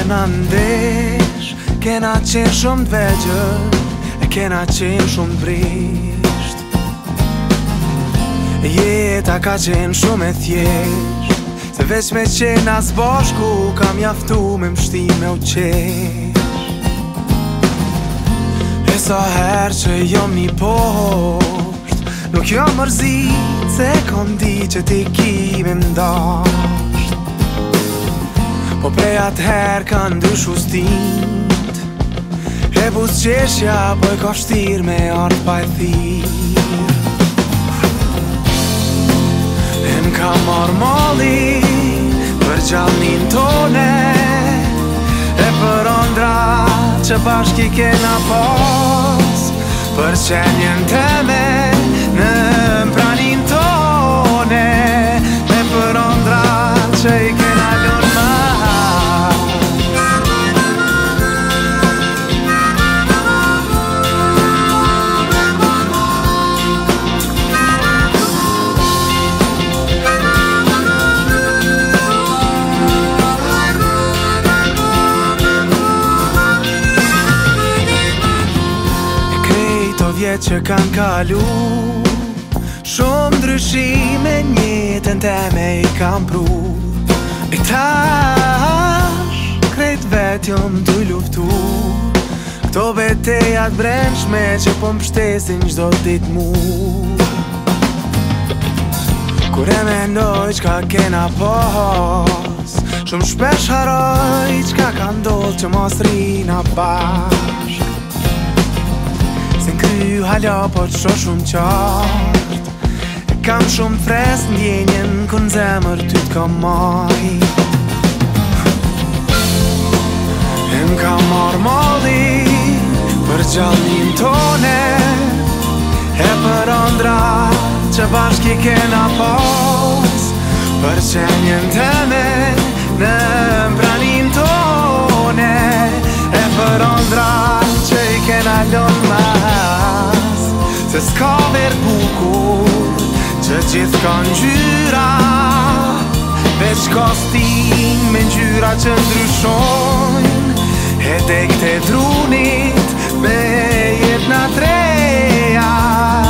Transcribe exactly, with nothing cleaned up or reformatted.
kena ndesh, kena qenë shumë t'vegjël, e kena qenë shumë t'brisht. Jeta ka qenë shumë e thjesht, se veç me qenë as bashku kam jaftu me mshti me u qesh. E sa her që jom një posht, nuk jom mërzit se kom di që ti ki me mdasht. Po prej atëher ka ndryshu stint, e buzqeshja po e ka shtir me art pa e thirr. E n'ka marr malli për gjallnin tone, e për ondra që bashki kena pas, për qenjen teme në pranin tone, e për ondra që i kena lën ma. Vjetë që kanë kalu, shumë ndryshime njëtën teme i kam pru. E tash, krejt vet jom t'u luftu, këto betejat brendshme që po m'shtesin gjdo dit mu. Kur e menoj qka kena pas, shumë shpesh haroj qka ka ndodh që mos rina bashk. Se n'kry hala po t'sho shumë qart, e kam shumë fres ndjenjen ku n'zemër ty t'kam majt. E m'ka marr malli për gjallnin tone, e për ondra që bashki kena pas, për qenjen teme në pranin tone, e për ondra që i kena lën mas. Se s'ka ver bukur që gjithë ka ngjyra, veç kostin me ngjyra që ndryshojnë, e dek të drunit me jet na treja.